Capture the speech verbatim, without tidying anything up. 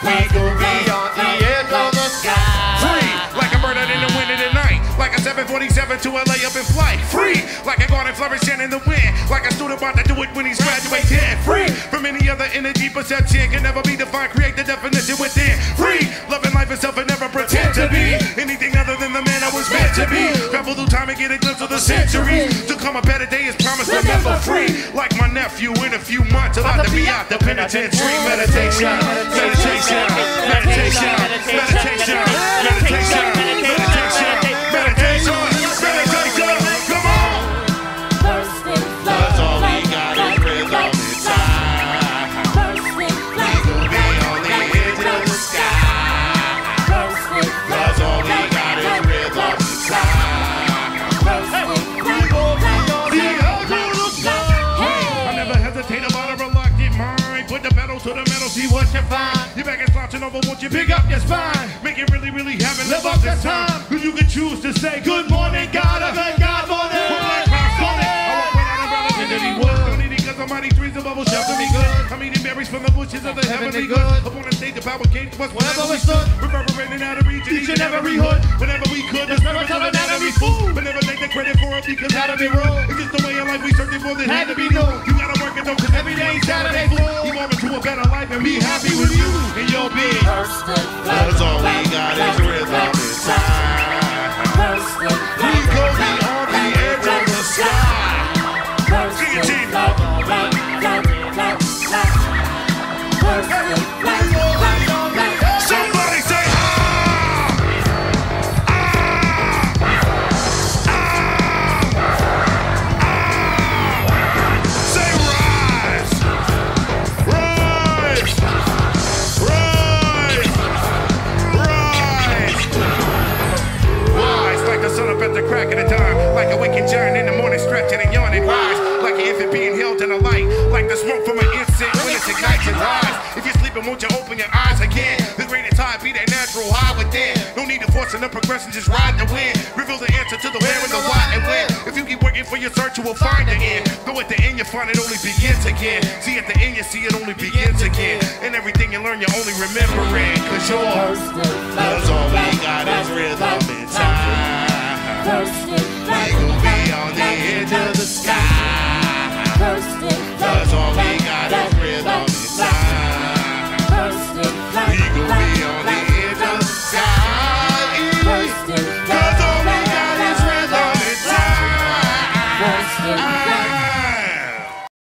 We gon' be on the edge of the sky. Free, like a bird out in the wind of the night. Like a seven forty-seven to L A up in flight. Free, like a garden flourishing in the wind. Like a student about to do it when he's graduating. Free, from any other energy perception. Can never be defined, create the definition within. Free, loving life itself and never pretend to be anything other than the man I was meant to be. Travel through time and get a glimpse of the centuries. To come a better day is promised, remember free. Like my nephew in a few months, about to be out the penitentiary. Meditation, meditation, meditation, meditation, meditation, meditation, meditation, meditation. Come on. Cause all we got is rhythm and time. We gon' be on the edge of the sky. Cause all we got is rhythm and time. We gon' be on the edge of the sky. I never hesitate about a reluctant mind. Put the pedal to the metal, see what you find. You back and slouching over, won't you pick up your spine? Make it really, really happen, live up this time. Cause you can choose to say good morning, God, or good God morning. Almighty trees of bubble shelter me good. I'm eating berries from the bushes of the heavenly good. Up on the stage, the power came to us wherever we stood. Reverberating out of reach in each and every hood. Whenever we could, the spirits of anatomy's food. But never take the credit for it because that'll be rude. It's just the way of life we searching for that had to be new. You gotta work it though, cause every day ain't Saturday fool. Evolving to a better life and be happy with you and your being. Cause all we got is rhythm and time. We gon' be on the edge of the sky. Sing it, team. Somebody say ah! Ah! Ah! Ah! Say rise! Rise! Rise! Rise! Rise like the sun up at the crack of the dawn. Like a waking giant in the morning stretching and yawning. Rise like an infant being held in a light. Like the smoke from an incense when it ignites and rise. If you're sleeping, won't you open your eyes again? The greatest high be that natural high within. No need to force the progression, just ride the wind. Reveal the answer to the where and the why and when. If you keep working for your search, you will find the end. Though at the end you find it only begins again. See at the end you see it only begins again. And everything you learn you only remember it. Cause yours, cause all we got is rhythm and time. We gon' be on the edge of the sky. Cause all we got is rhythm and time. We gon' be on the edge of the sky. Cause all we got is rhythm and time.